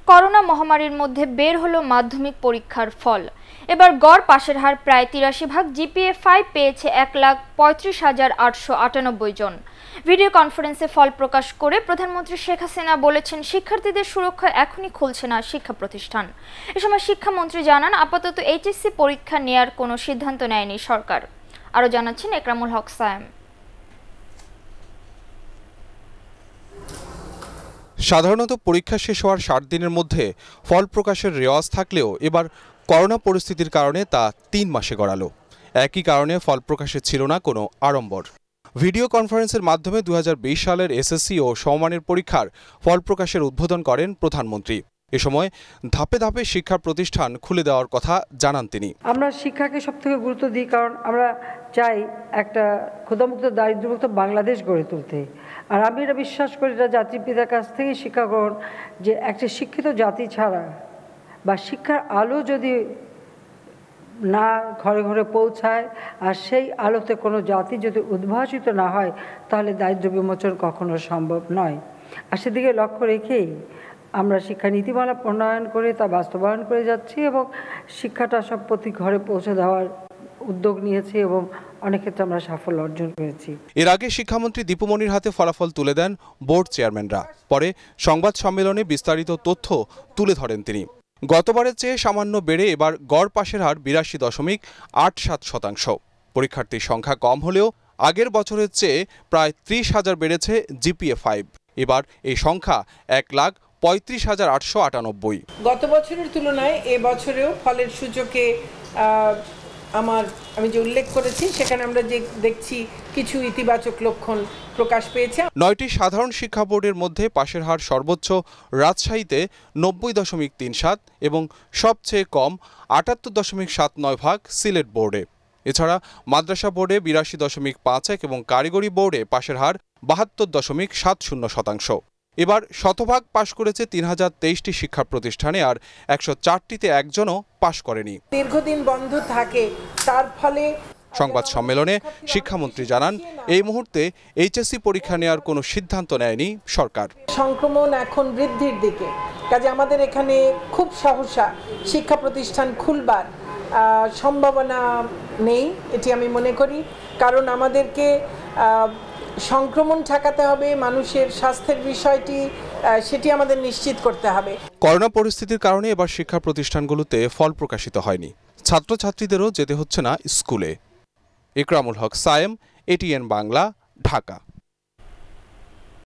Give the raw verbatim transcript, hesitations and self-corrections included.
Corona মহামারীর মধ্যে বের হলো মাধ্যমিক পরীক্ষার ফল। এবার গড় পাশের হার প্রায় তিরাশি ভাগ। জিপিএ ফাইভ পেয়েছে এক লাখ পঁয়ত্রিশ হাজার আটশো আটানব্বই জন। ভিডিও কনফারেন্সে ফল প্রকাশ করে প্রধানমন্ত্রী শেখ হাসিনা বলেছেন, শিক্ষার্থীদের সুরক্ষা এখনই খুলছে না শিক্ষা প্রতিষ্ঠান। এ সময় শিক্ষামন্ত্রী জানান, আপাতত এইচএসসি পরীক্ষা নেয়ার কোনো সিদ্ধান্ত নেয়নি সরকার। আরও জানাচ্ছেন একরামুল হক সায়েম। সাধারণত পরীক্ষা শেষ হওয়ার ষাট দিনের মধ্যে ফল প্রকাশের রেওয়াজ থাকলেও এবার করোনা পরিস্থিতির কারণে তা তিন মাসে গড়ালো। একই কারণে ফল প্রকাশে ছিল না কোনো আড়ম্বর। ভিডিও কনফারেন্সের মাধ্যমে দু হাজার বিশ সালের এসএসসি ও সমমানের পরীক্ষার ফল প্রকাশের উদ্বোধন করেন প্রধানমন্ত্রী। এ সময় ধাপে ধাপে শিক্ষা প্রতিষ্ঠান খুলে দেওয়ার কথা জানান তিনি। আমরা শিক্ষাকে সবথেকে গুরুত্ব দিই, কারণ আমরা চাই একটা ক্ষুধামুক্ত দারিদ্র্যমুক্ত বাংলাদেশ গড়ে তুলতে। আর আমি এটা বিশ্বাস করি, এটা জাতির পিতার কাছ থেকে শিক্ষা গ্রহণ, যে একটা শিক্ষিত জাতি ছাড়া বা শিক্ষার আলো যদি না ঘরে ঘরে পৌঁছায় আর সেই আলোতে কোনো জাতি যদি উদ্ভাসিত না হয়, তাহলে দারিদ্র্য বিমোচন কখনো সম্ভব নয়। আর সেদিকে লক্ষ্য রেখেই আমরা শিক্ষা নীতিমালা প্রণয়ন করে তা বাস্তবায়ন করে যাচ্ছি এবং শিক্ষাটা সব প্রতি ঘরে পৌঁছে দেওয়ার উদ্যোগ নিয়েছি এবং অনেক ক্ষেত্রে আমরা সাফল্য অর্জন করেছি। এর আগে শিক্ষামন্ত্রী দীপুমনির হাতে ফলাফল তুলে দেন বোর্ড চেয়ারম্যানরা। পরে সংবাদ সম্মেলনে বিস্তারিত তথ্য তুলে ধরেন তিনি। গতবারের চেয়ে সামান্য বেড়ে এবার গড় পাশের হার বিরাশি দশমিক আট সাত শতাংশ। পরীক্ষার্থীর সংখ্যা কম হলেও আগের বছরের চেয়ে প্রায় ত্রিশ হাজার বেড়েছে জিপিএ ফাইভ। এবার এই সংখ্যা এক লাখ পঁয়ত্রিশ হাজার আটশো আটানব্বই। গত বছরের তুলনায় এ বছরেও ফলের সূচকে আমার আমি যে উল্লেখ করেছি সেখানে আমরা যে দেখছি কিছু ইতিবাচক লক্ষণ প্রকাশ পেয়েছে। নয়টি সাধারণ শিক্ষা বোর্ডের মধ্যে পাশের হার সর্বোচ্চ রাজশাহীতে নব্বই দশমিক তিন সাত এবং সবচেয়ে কম আটাত্তর দশমিক সাত নয় ভাগ সিলেট বোর্ডে। এছাড়া মাদ্রাসা বোর্ডে বিরাশি দশমিক পাঁচ এক এবং কারিগরি বোর্ডে পাশের হার বাহাত্তর দশমিক সাত শূন্য শতাংশ। এবার শতভাগ পাশ করেছে তিন হাজার তেইশটি শিক্ষা প্রতিষ্ঠানে, আর একশো চারটিতে একজনও পাশ করেনি। দীর্ঘদিন বন্ধ থাকে, তার ফলে সংবাদ সম্মেলনে শিক্ষামন্ত্রী জানান, এই মুহূর্তে এইচএসসি পরীক্ষা নেওয়ার কোনো সিদ্ধান্ত নেয়নি সরকার। সংক্রমণ এখন বৃদ্ধির দিকে, কাজে আমাদের এখানে খুব সহসা শিক্ষা প্রতিষ্ঠান খুলবার সম্ভাবনা নেই এটি আমি মনে করি। কারণ আমাদেরকে সংক্রমণ ঠেকাতে হবে, মানুষের স্বাস্থ্যের বিষয়টি সেটি আমাদের নিশ্চিত করতে হবে। করোনা পরিস্থিতির কারণে এবার শিক্ষা প্রতিষ্ঠানগুলোতে ফল প্রকাশিত হয়নি। ছাত্রছাত্রীদেরও যেতে হচ্ছে না স্কুলে। একরামুল হক সায়েম, এটিএন বাংলা, ঢাকা।